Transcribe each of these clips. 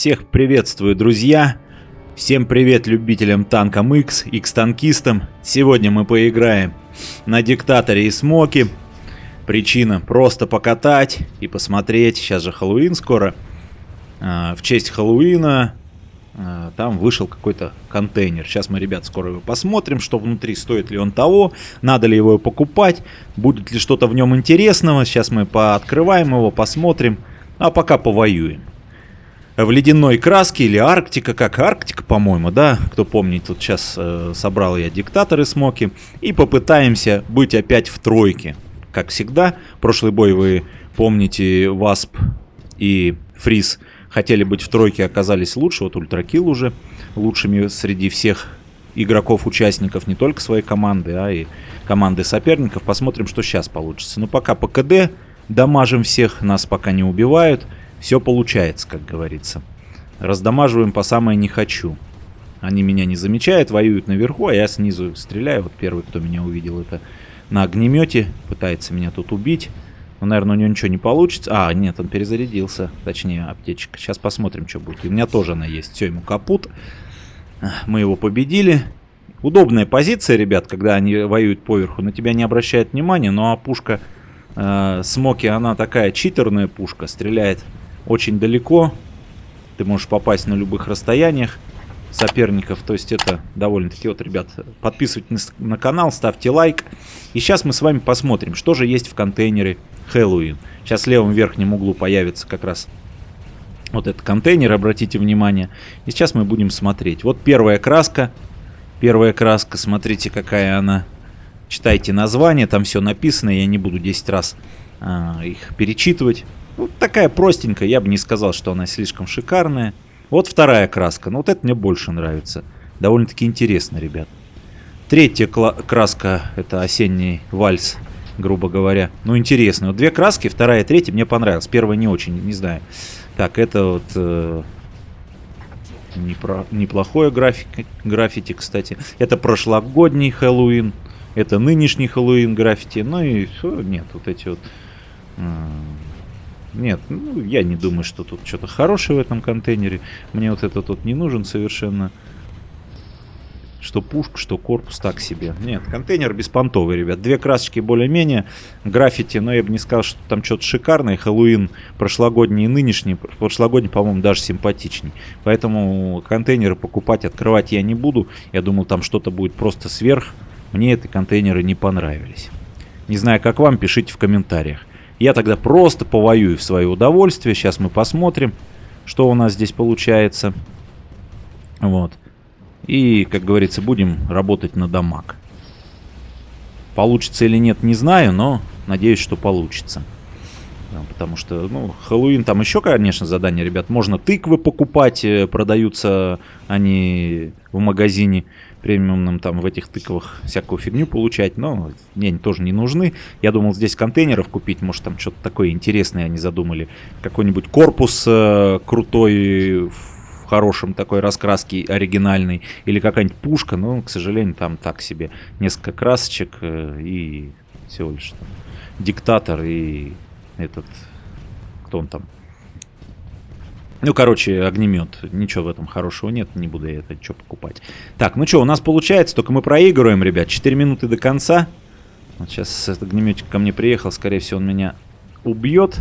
Всех приветствую, друзья! Всем привет любителям танкам X, X-танкистам. Сегодня мы поиграем на диктаторе и смоке. Причина просто покатать и посмотреть. Сейчас же Хэллоуин скоро. В честь Хэллоуина там вышел какой-то контейнер. Сейчас мы, ребят, скоро его посмотрим, что внутри, стоит ли он того, надо ли его покупать, будет ли что-то в нем интересного. Сейчас мы пооткрываем его, посмотрим, а пока повоюем. В ледяной краске или Арктика, как Арктика, по-моему, да, кто помнит, тут сейчас собрал я диктаторы смоки, и попытаемся быть опять в тройке. Как всегда, прошлый бой вы помните, Васп и Фриз хотели быть в тройке, оказались лучше, вот Ультракилл уже лучшими среди всех игроков-участников, не только своей команды, а и команды соперников. Посмотрим, что сейчас получится. Но пока по КД дамажим всех, нас пока не убивают. Все получается, как говорится. Раздамаживаем по самое не хочу. Они меня не замечают, воюют наверху, а я снизу стреляю. Вот первый, кто меня увидел, это на огнемете. Пытается меня тут убить. Но, наверное, у него ничего не получится. А, нет, он перезарядился. Точнее, аптечка. Сейчас посмотрим, что будет. И у меня тоже она есть. Все, ему капут. Мы его победили. Удобная позиция, ребят, когда они воюют поверху. На тебя не обращают внимания. Ну, а пушка смоки, она такая читерная пушка. Стреляет очень далеко. Ты можешь попасть на любых расстояниях соперников. То есть это довольно-таки... Вот, ребят, подписывайтесь на канал, ставьте лайк. И сейчас мы с вами посмотрим, что же есть в контейнере Хэллоуин. Сейчас в левом верхнем углу появится как раз вот этот контейнер, обратите внимание. И сейчас мы будем смотреть. Вот первая краска. Первая краска, смотрите, какая она. Читайте название, там все написано. Я не буду 10 раз их перечитывать. Вот такая простенькая, я бы не сказал, что она слишком шикарная. Вот вторая краска, ну вот это мне больше нравится. Довольно-таки интересно, ребят. Третья краска, это осенний вальс, грубо говоря. Ну интересно, вот две краски, вторая и третья мне понравилась. Первая не очень, не знаю. Так, это вот неплохое граффити, кстати. Это прошлогодний Хэллоуин. Это нынешний Хэллоуин граффити. Ну и нет, вот эти вот... Нет, ну, я не думаю, что тут что-то хорошее в этом контейнере. Мне вот этот тут не нужен совершенно. Что пушка, что корпус, так себе. Нет, контейнер беспонтовый, ребят. Две красочки более-менее. Граффити, но я бы не сказал, что там что-то шикарное. Хэллоуин прошлогодний и нынешний. Прошлогодний, по-моему, даже симпатичней. Поэтому контейнеры покупать, открывать я не буду. Я думал, там что-то будет просто сверх. Мне эти контейнеры не понравились. Не знаю, как вам, пишите в комментариях. Я тогда просто повоюю в свое удовольствие. Сейчас мы посмотрим, что у нас здесь получается. Вот. И, как говорится, будем работать на дамаг. Получится или нет, не знаю, но надеюсь, что получится. Потому что, ну, Хэллоуин, там еще, конечно, задания, ребят. Можно тыквы покупать, продаются они в магазине премиумном, там в этих тыквах всякую фигню получать, но мне они тоже не нужны. Я думал здесь контейнеров купить, может там что-то такое интересное они задумали. Какой-нибудь корпус крутой, в хорошем такой раскраске, оригинальный, или какая-нибудь пушка, но, к сожалению, там так себе. Несколько красочек и всего лишь там диктатор и этот, кто он там? Ну, короче, огнемет. Ничего в этом хорошего нет. Не буду я это что покупать. Так, ну что, у нас получается. Только мы проигрываем, ребят. 4 минуты до конца. Вот сейчас этот огнеметик ко мне приехал. Скорее всего, он меня убьет.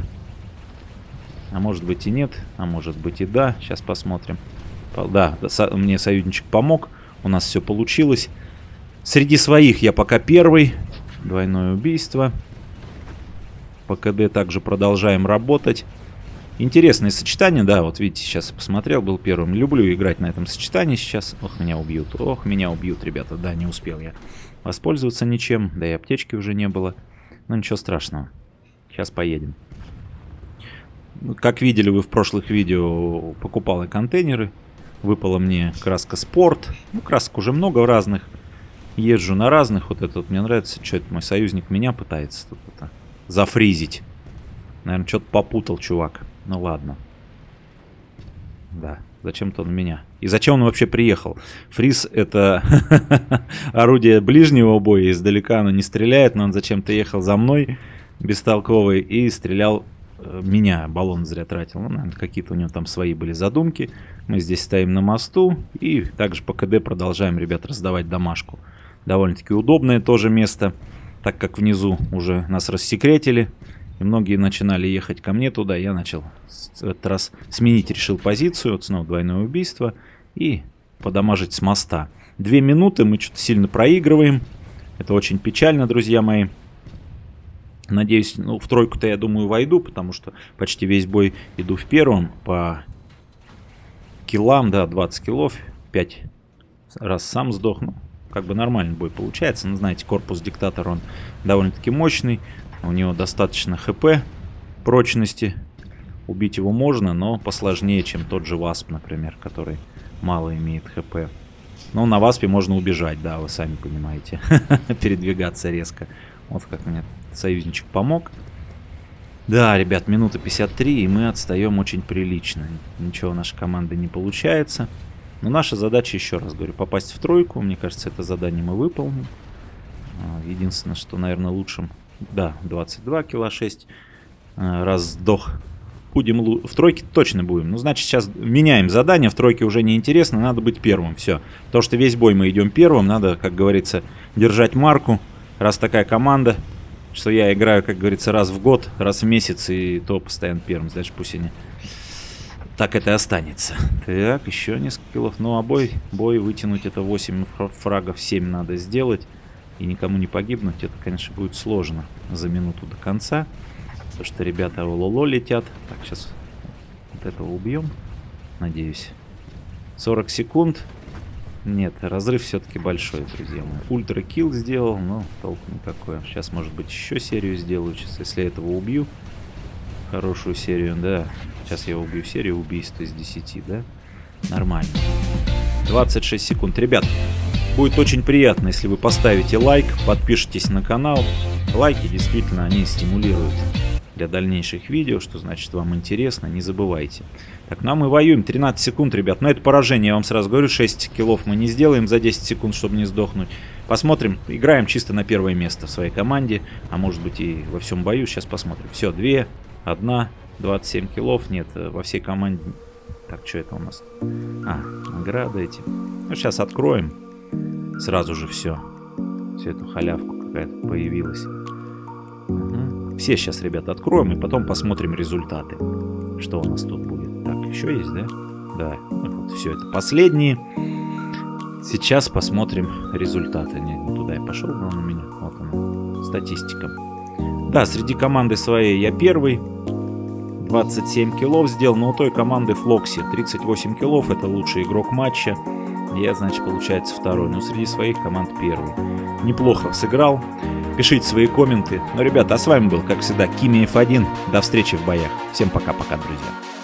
А может быть и нет. А может быть и да. Сейчас посмотрим. Да, мне союзничек помог. У нас все получилось. Среди своих я пока первый. Двойное убийство. По КД также продолжаем работать. Интересное сочетание, да, вот видите, сейчас посмотрел, был первым. Люблю играть на этом сочетании сейчас. Ох, меня убьют, ребята. Да, не успел я воспользоваться ничем, да и аптечки уже не было. Но ничего страшного. Сейчас поедем. Как видели вы в прошлых видео, покупал я контейнеры. Выпала мне краска спорт. Ну, красок уже много разных. Езжу на разных. Вот это вот мне нравится. Что это мой союзник меня пытается тут это зафризить. Наверное, что-то попутал, чувак. Ну ладно. Да, зачем-то он меня. И зачем он вообще приехал? Фриз это орудие ближнего боя. Издалека оно не стреляет, но он зачем-то ехал за мной бестолковый и стрелял меня баллон зря тратил. Ну, наверное, какие-то у него там свои были задумки. Мы здесь стоим на мосту и также по КД продолжаем, ребят, раздавать домашку. Довольно-таки удобное тоже место, так как внизу уже нас рассекретили. И многие начинали ехать ко мне туда. Я начал в этот раз сменить, решил позицию. Вот снова двойное убийство. И подамажить с моста. 2 минуты, мы что-то сильно проигрываем. Это очень печально, друзья мои. Надеюсь, ну, в тройку-то, я думаю, войду, потому что почти весь бой иду в первом. По киллам, да, 20 киллов. 5 раз сам сдох. Ну, как бы нормальный бой получается. Ну, знаете, корпус диктатора, он довольно-таки мощный. У него достаточно хп прочности. Убить его можно, но посложнее, чем тот же Васп, например, который мало имеет хп. Но на Васпе можно убежать, да, вы сами понимаете. Передвигаться резко. Вот как мне союзничек помог. Да, ребят, минута 53, и мы отстаем очень прилично. Ничего у нашей команды не получается. Но наша задача, еще раз говорю, попасть в тройку. Мне кажется, это задание мы выполним. Единственное, что, наверное, лучшим... Да, 22 кило 6. Раз сдох. Будем в тройке точно будем. Ну, значит, сейчас меняем задание. В тройке уже не интересно. Надо быть первым. Все. То, что весь бой мы идем первым. Надо, как говорится, держать марку. Раз такая команда, что я играю, как говорится, раз в год, раз в месяц. И то постоянно первым. Значит, пусть они... Так это и останется. Так, еще несколько киллов. Ну, а бой вытянуть это 8 фрагов, 7 надо сделать. И никому не погибнуть. Это, конечно, будет сложно за минуту до конца. Потому что ребята лоло летят. Так, сейчас вот этого убьем. Надеюсь. 40 секунд. Нет, разрыв все-таки большой, друзья мои. Ультра килл сделал, но толку никакой. Сейчас, может быть, еще серию сделаю. Сейчас, если этого убью. Хорошую серию, да. Сейчас я убью серию убийств из 10, да? Нормально. 26 секунд. Ребят, будет очень приятно, если вы поставите лайк, подпишитесь на канал. Лайки, действительно, они стимулируют для дальнейших видео, что значит вам интересно, не забывайте. Так, ну а мы воюем 13 секунд, ребят. Но это поражение, я вам сразу говорю, 6 киллов мы не сделаем за 10 секунд, чтобы не сдохнуть. Посмотрим, играем чисто на первое место в своей команде, а может быть и во всем бою, сейчас посмотрим. Все, 2, 1, 27 киллов, нет, во всей команде. Так, что это у нас? А, награды эти. Ну, сейчас откроем. Сразу же все. Всю эту халявку какая-то появилась. Угу. Все сейчас, ребята, откроем и потом посмотрим результаты. Что у нас тут будет? Так, еще есть, да? Да. Вот все это последние. Сейчас посмотрим результаты. Не туда я пошел, но он у меня. Вот она. Статистика. Да, среди команды своей я первый. 27 киллов сделал, но у той команды Флокси 38 киллов. Это лучший игрок матча. Я, значит, получается второй. Но среди своих команд первый. Неплохо сыграл. Пишите свои комменты. Ну, ребята, а с вами был, как всегда, Кими F1. До встречи в боях. Всем пока-пока, друзья.